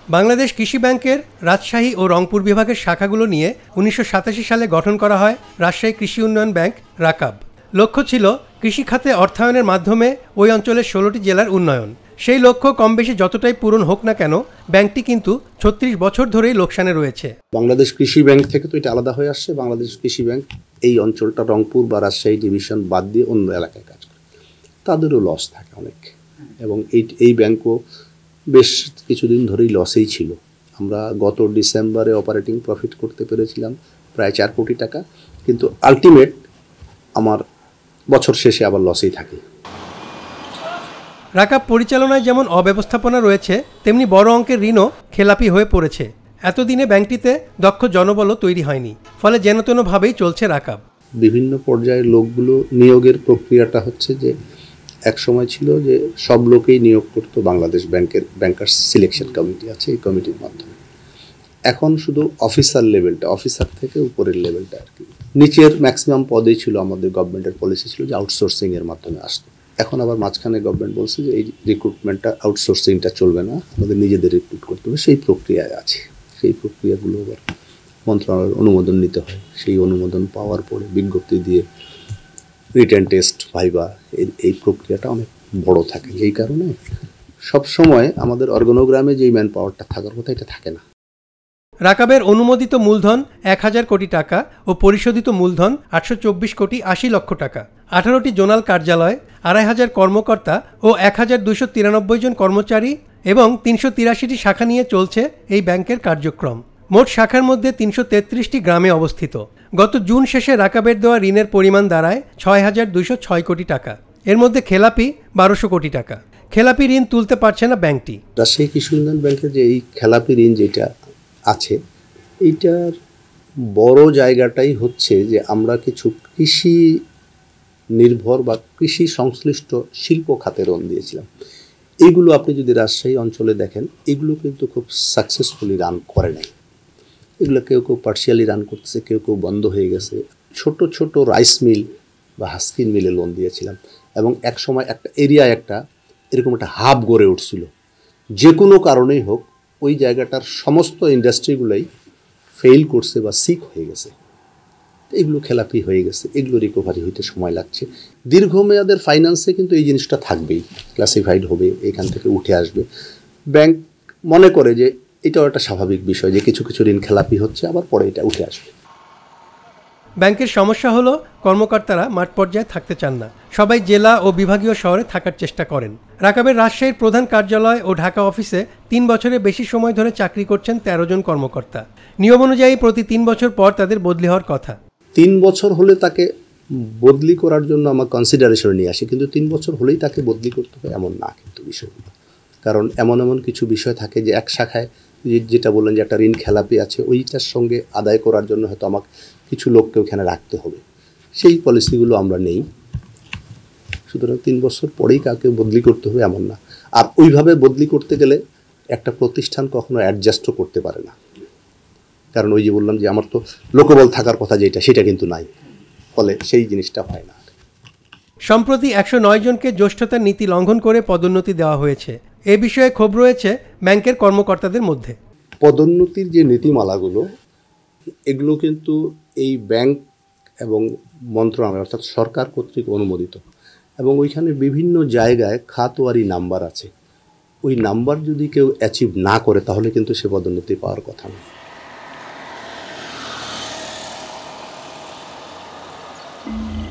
বাংলাদেশ কৃষি ব্যাংকের রাজশাহী ও রংপুর বিভাগের শাখাগুলো নিয়ে ১৯৮৭ সালে গঠন করা হয় রাজশাহী কৃষি উন্নয়ন ব্যাংক রাকাব। লক্ষ্য ছিল কৃষি খাতে অর্থায়নের মাধ্যমে ওই অঞ্চলের ১৬টি জেলার উন্নয়ন। সেই লক্ষ্য কম বেশি যতটাই পূরণ হোক না কেন, ব্যাংকটি কিন্তু ৩৬ বছর ধরেই লোকসানে রয়েছে। বাংলাদেশ কৃষি ব্যাংক থেকে তো এটা আলাদা হয়ে আসছে। বাংলাদেশ কৃষি ব্যাংক এই অঞ্চলটা রংপুর বা রাজশাহী ডিভিশন বাদ দিয়ে অন্য এলাকায় কাজ করে, তাদেরও লস থাকে অনেক, এবং এই ব্যাংকও বেশ কিছুদিন ধরেই লসেই ছিল। আমরা গত ডিসেম্বরে অপারেটিং প্রফিট করতে পেরেছিলাম প্রায় ৪ কোটি টাকা, কিন্তু আলটিমেট আমার বছর শেষে আবার লসেই থাকে। রাকাব পরিচালনায় যেমন অব্যবস্থাপনা রয়েছে, তেমনি বড় অঙ্কের ঋণও খেলাপি হয়ে পড়েছে। এতদিনে ব্যাংকটিতে দক্ষ জনবলও তৈরি হয়নি, ফলে যেনতেনভাবেই চলছে রাকাব। বিভিন্ন পর্যায়ের লোকগুলো নিয়োগের প্রক্রিয়াটা হচ্ছে যে এক সময় ছিল যে সব লোকেই নিয়োগ করতো বাংলাদেশ ব্যাংকের ব্যাংকার্স সিলেকশন কমিটি আছে, এই কমিটির মাধ্যমে। এখন শুধু অফিসার লেভেলটা, অফিসার থেকে উপরের লেভেলটা আর কি, নিচের ম্যাক্সিমাম পদেই ছিল আমাদের গভর্নমেন্টের পলিসি ছিল যে আউটসোর্সিংয়ের মাধ্যমে আসতো। এখন আবার মাঝখানে গভর্নমেন্ট বলছে যে এই রিক্রুটমেন্টটা আউটসোর্সিংটা চলবে না, আমাদের নিজেদের রিক্রুট করতে হবে। সেই প্রক্রিয়ায় আছে। সেই প্রক্রিয়াগুলো আবার মন্ত্রণালয়ের অনুমোদন নিতে হয়। সেই অনুমোদন পাওয়ার পরে বিজ্ঞপ্তি দিয়ে রিটেন টেস্ট, ভাইবা, এই প্রক্রিয়াটা অনেক বড় থাকে। এই কারণে সবসময় আমাদের অর্গানোগ্রামে যেই ম্যান পাওয়ারটা থাকার কথা এটা থাকে না। রাকাবের অনুমোদিত মূলধন ১,০০০ কোটি টাকা ও পরিশোধিত মূলধন ৮২৪ কোটি ৮০ লক্ষ টাকা। ১৮টি জোনাল কার্যালয়, ২৫০০ কর্মকর্তা ও ১,২৯৩ জন কর্মচারী এবং ৩৮৩টি শাখা নিয়ে চলছে এই ব্যাংকের কার্যক্রম। মোট শাখার মধ্যে ৩৩৩টি গ্রামে অবস্থিত। গত জুন শেষে রাকাবের দেওয়া ঋণের পরিমাণ দাঁড়ায় ৬,২০৬ কোটি টাকা। এর মধ্যে খেলাপি ১২০০ কোটি টাকা। খেলাপি ঋণ তুলতে পারছে না ব্যাংকটি। রাজশাহী কৃষি উন্নয়ন ব্যাংকের যে এই খেলাপি ঋণ যেটা আছে, এইটার বড় জায়গাটাই হচ্ছে যে আমরা কিছু কৃষি নির্ভর বা কৃষি সংশ্লিষ্ট শিল্প খাতে ঋণ দিয়েছিলাম। এইগুলো আপনি যদি রাজশাহী অঞ্চলে দেখেন, এগুলো কিন্তু খুব সাকসেসফুলি রান করে নাই। এগুলো কেউ কেউ পার্শিয়ালি রান করতেছে, কেউ কেউ বন্ধ হয়ে গেছে। ছোট ছোট রাইস মিল বা হাস্কিন মিলে লোন দিয়েছিলাম, এবং এক সময় একটা এরিয়ায় এরকম একটা হাব গড়ে উঠছিল। যে কোনো কারণেই হোক ওই জায়গাটার সমস্ত ইন্ডাস্ট্রিগুলোই ফেল করছে বা সিক হয়ে গেছে। এগুলো খেলাপি হয়ে গেছে, এগুলো রিকভারি হইতে সময় লাগছে। দীর্ঘমেয়াদের ফাইন্যান্সে কিন্তু এই জিনিসটা থাকবেই, ক্লাসিফাইড হবে, এখান থেকে উঠে আসবে। ব্যাংক মনে করে যে এটাও একটা স্বাভাবিক বিষয় যে কিছু কিছু ঋণ খেলাপি হচ্ছে, আবার পরে এটা উঠে আসবে। ব্যাংকের সমস্যা হলো কর্মকর্তারা মাঠ পর্যায়ে থাকতে চান না। সবাই জেলা ও বিভাগীয় শহরে থাকার চেষ্টা করেন। রাকাবের রাজশাহীর প্রধান কার্যালয় ও ঢাকা অফিসে ৩ বছরের বেশি সময় ধরে চাকরি করছেন ১৩ জন কর্মকর্তা। নিয়ম অনুযায়ী প্রতি ৩ বছর পর তাদের বদলি হওয়ার কথা। ৩ বছর হলে তাকে বদলি করার জন্য আমার কনসিডারেশন নিয়ে আসে, কিন্তু ৩ বছর হলেই তাকে বদলি করতে হয় এমন না কিন্তু বিষয়গুলো। কারণ এমন কিছু বিষয় থাকে যে এক শাখায় যেটা বললেন যে একটা ঋণ খেলাপি আছে, ওইটার সঙ্গে আদায় করার জন্য হয়তো আমাকে কিছু লোককে ওখানে রাখতে হবে। সেই পলিসিগুলো আমরা নেই। সুতরাং ৩ বছর পরেই কাউকে বদলি করতে হবে এমন না। আর ওইভাবে বদলি করতে গেলে একটা প্রতিষ্ঠান কখনো অ্যাডজাস্টও করতে পারে না, কারণ ওই যে বললাম যে আমার তো লোকবল থাকার কথা যেটা, সেটা কিন্তু নাই, ফলে সেই জিনিসটা হয় না। সম্প্রতি ১০৯ জনকে জ্যেষ্ঠতার নীতি লঙ্ঘন করে পদোন্নতি দেওয়া হয়েছে। এ বিষয়ে ক্ষোভ রয়েছে ব্যাংকের কর্মকর্তাদের মধ্যে। পদোন্নতির যে নীতিমালাগুলো, এগুলো কিন্তু এই ব্যাংক এবং মন্ত্রণালয় অর্থাৎ সরকার কর্তৃক অনুমোদিত, এবং ওইখানে বিভিন্ন জায়গায় খাতওয়ারি নাম্বার আছে। ওই নাম্বার যদি কেউ অ্যাচিভ না করে তাহলে কিন্তু সে পদোন্নতি পাওয়ার কথা না।